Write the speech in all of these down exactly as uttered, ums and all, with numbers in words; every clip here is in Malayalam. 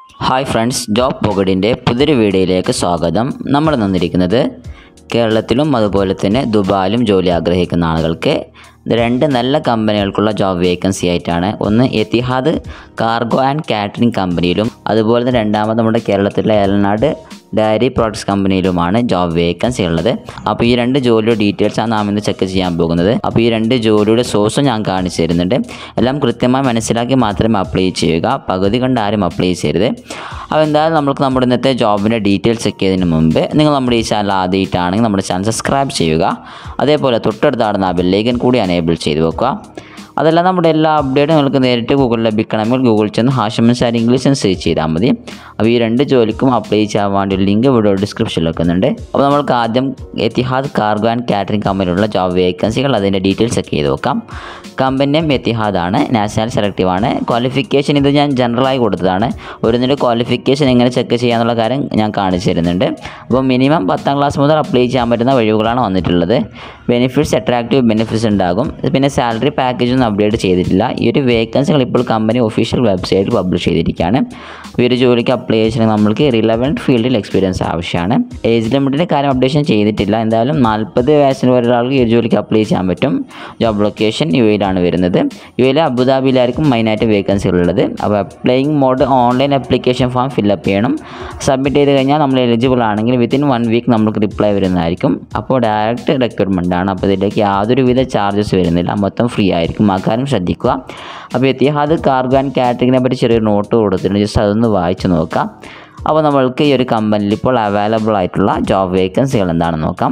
ഹായ് ഫ്രണ്ട്സ്, ജോബ് പോക്കറ്റിൻ്റെ പുതിയൊരു വീഡിയോയിലേക്ക് സ്വാഗതം. നമ്മൾ നിന്നിരിക്കുന്നത് കേരളത്തിലും അതുപോലെ തന്നെ ദുബായിലും ജോലി ആഗ്രഹിക്കുന്ന ആളുകൾക്ക് രണ്ട് നല്ല കമ്പനികൾക്കുള്ള ജോബ് വേക്കൻസി ആയിട്ടാണ്. ഒന്ന് എത്തിഹാദ് കാർഗോ ആൻഡ് കാറ്ററിംഗ് കമ്പനിയിലും അതുപോലെ തന്നെ രണ്ടാമത് നമ്മുടെ കേരളത്തിലെ എലനാട് ഡയറി പ്രോഡക്ട്സ് കമ്പനിയിലുമാണ് ജോബ് വേക്കൻസി ഉള്ളത്. അപ്പോൾ ഈ രണ്ട് ജോലിയുടെ ഡീറ്റെയിൽസാണ് നാം ഇന്ന് ചെക്ക് ചെയ്യാൻ പോകുന്നത്. അപ്പോൾ ഈ രണ്ട് ജോലിയുടെ സോഴ്സും ഞാൻ കാണിച്ചു തരുന്നുണ്ട്. എല്ലാം കൃത്യമായി മനസ്സിലാക്കി മാത്രമേ അപ്ലൈ ചെയ്യുക. പകുതി കണ്ട് ആരും അപ്ലൈ ചെയ്യരുത്. അപ്പോൾ എന്തായാലും നമുക്ക് നമ്മുടെ ഇന്നത്തെ ജോബിൻ്റെ ഡീറ്റെയിൽസ് ചെക്ക് ചെയ്തതിന് മുമ്പ് നിങ്ങൾ നമ്മുടെ ഈ ചാനൽ ആദ്യമായിട്ടാണെങ്കിൽ നമ്മുടെ ചാനൽ സബ്സ്ക്രൈബ് ചെയ്യുക. അതേപോലെ തൊട്ടടുത്താടുന്ന ആ ബെല്ലൈക്കൻ കൂടി എനേബിൾ ചെയ്ത് വെക്കുക. അതല്ല നമ്മുടെ എല്ലാ അപ്ഡേറ്റും നിങ്ങൾക്ക് നേരിട്ട് ഗൂഗിളിൽ ലഭിക്കണമെങ്കിൽ ഗൂഗിൾ ചെന്ന് ഹാഷിം അൻസാരി ഇംഗ്ലീഷ് എന്ന് സെർച്ച് ചെയ്താൽ മതി. അപ്പോൾ ഈ രണ്ട് ജോലിക്കും അപ്ലൈ ചെയ്യാൻ വേണ്ടി ഒരു ലിങ്ക് വീഡിയോ ഡിസ്ക്രിപ്ഷനിൽ വെക്കുന്നുണ്ട്. അപ്പോൾ നമ്മൾക്ക് ആദ്യം എത്തിഹാദ് കാർഗോ ആൻഡ് കാറ്ററിംഗ് കമ്പനിയിലുള്ള ജോബ് വേക്കൻസികൾ അതിൻ്റെ ഡീറ്റെയിൽസ് ചെക്ക് ചെയ്ത് നോക്കാം. കമ്പനി നെയിം എത്തിഹാദ് ആണ്. നാഷണൽ സെലക്റ്റീവ് ആണ്. ക്വാളിഫിക്കേഷൻ ഇത് ഞാൻ ജനറലായി കൊടുത്തതാണ്. ഒരു ക്വാളിഫിക്കേഷൻ എങ്ങനെ ചെക്ക് ചെയ്യാന്നുള്ള കാര്യം ഞാൻ കാണിച്ചു തരുന്നുണ്ട്. അപ്പോൾ മിനിമം പത്താം ക്ലാസ് മുതൽ അപ്ലൈ ചെയ്യാൻ പറ്റുന്ന വഴികളാണ് വന്നിട്ടുള്ളത്. ബെനിഫിറ്റ്സ് അട്രാക്റ്റീവ് ബെനിഫിറ്റ്സ് ഉണ്ടാകും. പിന്നെ സാലറി പാക്കേജൊന്നും അപ്ഡേറ്റ് ചെയ്തിട്ടില്ല. ഈ ഒരു വേക്കൻസികൾ ഇപ്പോൾ കമ്പനി ഒഫീഷ്യൽ വെബ്സൈറ്റിൽ പബ്ലിഷ് ചെയ്തിരിക്കുകയാണ്. ഈ ഒരു ജോലിക്ക് അപ്ലൈ ചെയ്യണമെങ്കിൽ നമ്മൾക്ക് റിലവൻറ്റ് ഫീൽഡിൽ എക്സ്പീരിയൻസ് ആവശ്യമാണ്. ഏജ് ലിമിറ്റിൻ്റെ കാര്യം അപ്ഡേഷൻ ചെയ്തിട്ടില്ല. എന്തായാലും നാൽപ്പത് വയസ്സിന് ഒരാൾക്ക് ഈ ഒരു ജോലിക്ക് അപ്ലൈ ചെയ്യാൻ പറ്റും. ജോബ് ലൊക്കേഷൻ യു എയിലാണ് വരുന്നത്. യു എയിലെ അബുദാബിയിലായിരിക്കും മെയിനായിട്ട് വേക്കൻസികളുള്ളത്. അപ്പോൾ applying mode online application form fill up ചെയ്യണം. സബ്മിറ്റ് ചെയ്ത് കഴിഞ്ഞാൽ നമ്മൾ എലിജിബിൾ ആണെങ്കിൽ വിത്തിൻ വൺ വീക്ക് നമുക്ക് റിപ്ലൈ വരുന്നതായിരിക്കും. അപ്പോൾ ഡയറക്റ്റ് റിക്രൂട്ട്മെൻ്റ് ആണ്. അപ്പോൾ ഇതിലേക്ക് യാതൊരുവിധ ചാർജസ് വരുന്നില്ല. മൊത്തം ഫ്രീ ആയിരിക്കും. ആ കാര്യം ശ്രദ്ധിക്കുക. അപ്പോൾ എത്തിഹാദ് കാർഗോ ആൻഡ് കാറ്ററിങ്ങിനെ പറ്റി ചെറിയൊരു നോട്ട് കൊടുത്തിട്ടുണ്ട്. ജസ്റ്റ് അതൊന്ന് വായിച്ച് നോക്കാം. അപ്പോൾ നമ്മൾക്ക് ഈ ഒരു കമ്പനിയിൽ ഇപ്പോൾ അവൈലബിൾ ആയിട്ടുള്ള ജോബ് വേക്കൻസികൾ എന്താണെന്ന് നോക്കാം.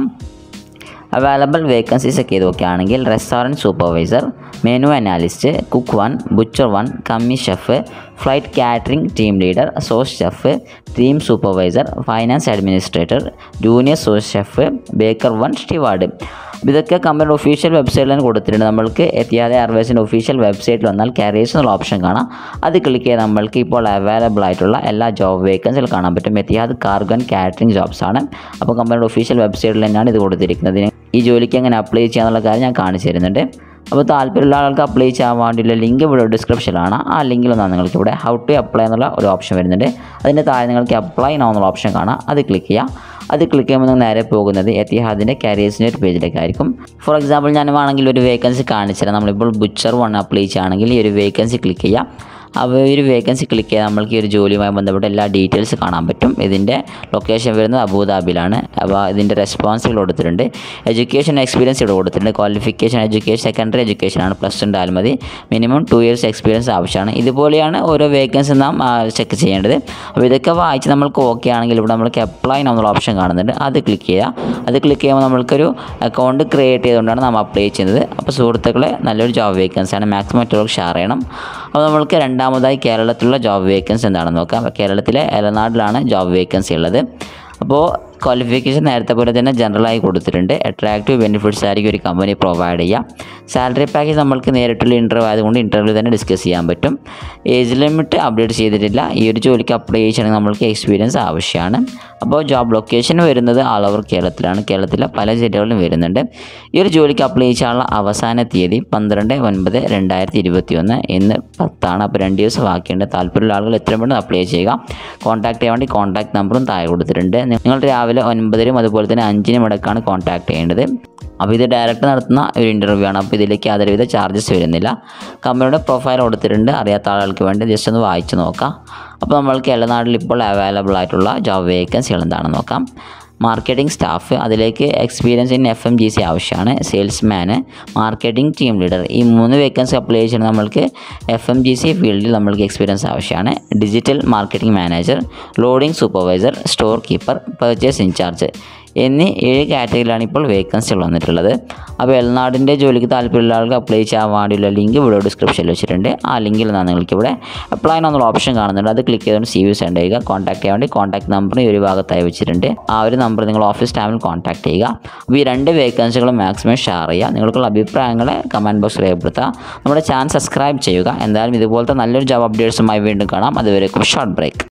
അവൈലബിൾ വേക്കൻസീസ് ഒക്കെ നോക്കുകയാണെങ്കിൽ restaurant supervisor, menu analyst, cook one, butcher one, commis chef, flight catering team leader, sous chef, team supervisor, finance administrator, junior sous chef, baker one, steward. ഇതൊക്കെ കമ്പനിയുടെ ഒഫീഷ്യൽ വെബ്സൈറ്റിൽ തന്നെ കൊടുത്തിട്ടുണ്ട്. നമ്മൾക്ക് എത്തിഹാദ് എയർവേസിൻ്റെ ഒഫീഷ്യൽ വെബ്സൈറ്റിൽ വന്നാൽ കാരിയേഴ്സ് എന്നുള്ള ഓപ്ഷൻ കാണാം. അത് ക്ലിക്ക് ചെയ്ത് നമ്മൾക്ക് ഇപ്പോൾ അവൈലബിൾ ആയിട്ടുള്ള എല്ലാ ജോബ് വേക്കൻസികൾ കാണാൻ പറ്റും. Etihad cargo and catering jobs ആണ്. അപ്പോൾ കമ്പനിയുടെ ഒഫീഷ്യൽ വെബ്സൈറ്റിൽ തന്നെയാണ് ഇത് കൊടുത്തിരിക്കുന്നത്. ഈ ജോലിക്ക് എങ്ങനെ അപ്ലൈ ചെയ്യാന്നുള്ള കാര്യം ഞാൻ കാണിച്ചു തരുന്നുണ്ട്. അപ്പോൾ താല്പര്യമുള്ള ആൾക്ക് അപ്ലൈ ചെയ്യാൻ വേണ്ടിയുള്ള ലിങ്ക് ഇവിടെ ഡിസ്ക്രിപ്ഷനിലാണ്. ആ ലിങ്കിലൊന്നാണ് നിങ്ങൾക്ക് ഇവിടെ ഹൗ ടു അപ്ലൈ എന്നുള്ള ഒരു ഓപ്ഷൻ വരുന്നുണ്ട്. അതിൻ്റെ താഴെ നിങ്ങൾക്ക് അപ്ലൈ നൗ എന്നുള്ള ഓപ്ഷൻ കാണാം. അത് ക്ലിക്ക് ചെയ്യുക. അത് ക്ലിക്ക് ചെയ്യുമ്പോൾ നിങ്ങൾ നേരെ പോകുന്നത് എത്തിഹാദിൻ്റെ കാരിയേഴ്സിൻ്റെ ഒരു പേജിലേക്കായിരിക്കും. ഫോർ എക്സാമ്പിൾ ഞാൻ വേണമെങ്കിൽ ഒരു വേക്കൻസി കാണിച്ചു തരാം. നമ്മളിപ്പോൾ ബുച്ചർ വൺ അപ്ലൈ ചെയ്യുകയാണെങ്കിൽ ഈ ഒരു വേക്കൻസി ക്ലിക്ക് ചെയ്യാം. അപ്പോൾ ഈ ഒരു വേക്കൻസി ക്ലിക്ക് ചെയ്താൽ നമ്മൾക്ക് ഈ ഒരു ജോലിയുമായി ബന്ധപ്പെട്ട എല്ലാ ഡീറ്റെയിൽസ് കാണാൻ പറ്റും. ഇതിൻ്റെ ലൊക്കേഷൻ വരുന്നത് അബുദാബിയിലാണ്. അപ്പോൾ ഇതിൻ്റെ റെസ്പോൺസിബിൾ കൊടുത്തിട്ടുണ്ട്. എഡ്യൂക്കേഷൻ എക്സ്പീരിയൻസ് ഇവിടെ കൊടുത്തിട്ടുണ്ട്. ക്വാളിഫിക്കേഷൻ എഡ്യൂക്കേഷൻ സെക്കൻഡറി എഡ്യൂക്കേഷനാണ്. പ്ലസ് ടു ഉണ്ടായാൽ മതി. മിനിമം ടു ഇയേഴ്സ് എക്സ്പീരിയൻസ് ആവശ്യമാണ്. ഇതുപോലെയാണ് ഓരോ വേക്കൻസി നാം ചെക്ക് ചെയ്യേണ്ടത്. അപ്പോൾ ഇതൊക്കെ വായിച്ച് നമ്മൾക്ക് ഓക്കെ ആണെങ്കിൽ ഇവിടെ നമ്മൾക്ക് അപ്ലൈ എന്നുള്ള ഓപ്ഷൻ കാണുന്നുണ്ട്. അത് ക്ലിക്ക് ചെയ്യുക. അത് ക്ലിക്ക് ചെയ്യുമ്പോൾ നമ്മൾക്കൊരു അക്കൗണ്ട് ക്രിയേറ്റ് ചെയ്തുകൊണ്ടാണ് നാം അപ്ലൈ ചെയ്യുന്നത്. അപ്പോൾ സുഹൃത്തുക്കളെ, നല്ലൊരു ജോബ് വേക്കൻസിയാണ്. മാക്സിമം മറ്റുള്ളവർക്ക് ഷെയർ ചെയ്യണം. അപ്പോൾ നമ്മൾക്ക് രണ്ടാമതായി കേരളത്തിലുള്ള ജോബ് വേക്കൻസി എന്താണെന്ന് നോക്കാം. കേരളത്തിലെ എലനാടിലാണ് ജോബ് വേക്കൻസി ഉള്ളത്. അപ്പോൾ ക്വാളിഫിക്കേഷൻ നേരത്തെ പോലെ തന്നെ ജനറലായി കൊടുത്തിട്ടുണ്ട്. അട്രാക്റ്റീവ് ബെനിഫിറ്റ്സ് ആയിരിക്കും ഒരു കമ്പനി പ്രൊവൈഡ് ചെയ്യുക. സാലറി പാക്കേജ് നമ്മൾക്ക് നേരിട്ടുള്ള ഇൻ്റർവ്യൂ ആയതുകൊണ്ട് ഇൻ്റർവ്യൂ തന്നെ ഡിസ്കസ് ചെയ്യാൻ പറ്റും. ഏജ് ലിമിറ്റ് അപ്ഡേറ്റ് ചെയ്തിട്ടില്ല. ഈ ഒരു ജോലിക്ക് അപ്ലൈ ചെയ്യണമെങ്കിൽ നമ്മൾക്ക് എക്സ്പീരിയൻസ് ആവശ്യമാണ്. അപ്പോൾ ജോബ് ലൊക്കേഷൻ വരുന്നത് ആൾ ഓവർ കേരളത്തിലാണ്. കേരളത്തിലെ പല ജില്ലകളിലും വരുന്നുണ്ട്. ഈ ഒരു ജോലിക്ക് അപ്ലൈ ചെയ്യാനുള്ള അവസാന തീയതി പന്ത്രണ്ട് ഒൻപത് രണ്ടായിരത്തി ഇരുപത്തി ഒന്ന് ഇന്ന് പത്താണ്. അപ്പോൾ രണ്ട് ദിവസം ബാക്കിയുണ്ട്. താല്പര്യമുള്ള ആളുകൾ എത്രയും പെട്ടെന്ന് അപ്ലൈ ചെയ്യുക. കോൺടാക്ട് ചെയ്യാൻ വേണ്ടി കോൺടാക്ട് നമ്പറും താഴെ കൊടുത്തിട്ടുണ്ട്. നിങ്ങൾ രാവിലെ ഒൻപതിനും അതുപോലെ തന്നെ അഞ്ചിനും ഇടയ്ക്കാണ് കോൺടാക്ട് ചെയ്യേണ്ടത്. അപ്പോൾ ഇത് ഡയറക്റ്റ് നടത്തുന്ന ഒരു ഇൻ്റർവ്യൂ ആണ്. അപ്പോൾ ഇതിലേക്ക് യാതൊരുവിധ ചാർജസ് വരുന്നില്ല. കമ്പനിയുടെ പ്രൊഫൈൽ കൊടുത്തിട്ടുണ്ട്. അറിയാത്ത ആളുകൾക്ക് വേണ്ടി ജസ്റ്റ് ഒന്ന് വായിച്ച് നോക്കാം. അപ്പോൾ നമ്മൾക്ക് എലനാടിൽ ഇപ്പോൾ അവൈലബിൾ ആയിട്ടുള്ള ജോബ് വേക്കൻസികൾ എന്താണെന്ന് നോക്കാം. മാർക്കറ്റിംഗ് സ്റ്റാഫ്, അതിലേക്ക് experience in F M G C ആവശ്യമാണ്. സെയിൽസ്മാന്, മാർക്കറ്റിംഗ് ടീം ലീഡർ, ഈ മൂന്ന് വേക്കൻസി അപ്ലൈ ചെയ്യണം. നമ്മൾക്ക് എഫ് എം ജി സി ഫീൽഡിൽ നമ്മൾക്ക് എക്സ്പീരിയൻസ് ആവശ്യമാണ്. Digital marketing manager, loading supervisor, store keeper, purchase incharge എന്നീ ഏഴ് കാറ്റഗറിയിലാണ് ഇപ്പോൾ വേക്കൻസികൾ വന്നിട്ടുള്ളത്. അപ്പോൾ എൽനാടിൻ്റെ ജോലിക്ക് താല്പര്യമുള്ള ആൾക്ക് അപ്ലൈ ചെയ്യാൻ വേണ്ടിയുള്ള ലിങ്ക് വീഡിയോ ഡിസ്ക്രിപ്ഷനിൽ വെച്ചിട്ടുണ്ട്. ആ ലിങ്കിൽ നിന്നാണ് നിങ്ങൾക്ക് ഇവിടെ അപ്ലൈ എന്നുള്ള ഓപ്ഷൻ കാണുന്നുണ്ട്. അത് ക്ലിക്ക് ചെയ്തുകൊണ്ട് സി വി സെൻഡ് ചെയ്യുക. കോൺടാക്ട് ചെയ്യാൻ വേണ്ടി കോൺടാക്ട് നമ്പർ ഈ ഒരു ഭാഗത്തായി വെച്ചിട്ടുണ്ട്. ആ ഒരു നമ്പർ നിങ്ങൾ ഓഫീസ് ടൈമിൽ കോൺടാക്ട് ചെയ്യുക. അപ്പോൾ ഈ രണ്ട് വേക്കൻസികളും മാക്സിമം ഷെയർ ചെയ്യുക. നിങ്ങൾക്കുള്ള അഭിപ്രായങ്ങളെ കമൻറ്റ് ബോക്സിൽ രേഖപ്പെടുത്തുക. നമ്മുടെ ചാനൽ സബ്സ്ക്രൈബ് ചെയ്യുക. എന്തായാലും ഇതുപോലത്തെ നല്ലൊരു ജോബ് അപ്ഡേറ്റ്സുമായി വീണ്ടും കാണാം. അതുവരേക്കും ഷോർട്ട് ബ്രേക്ക്.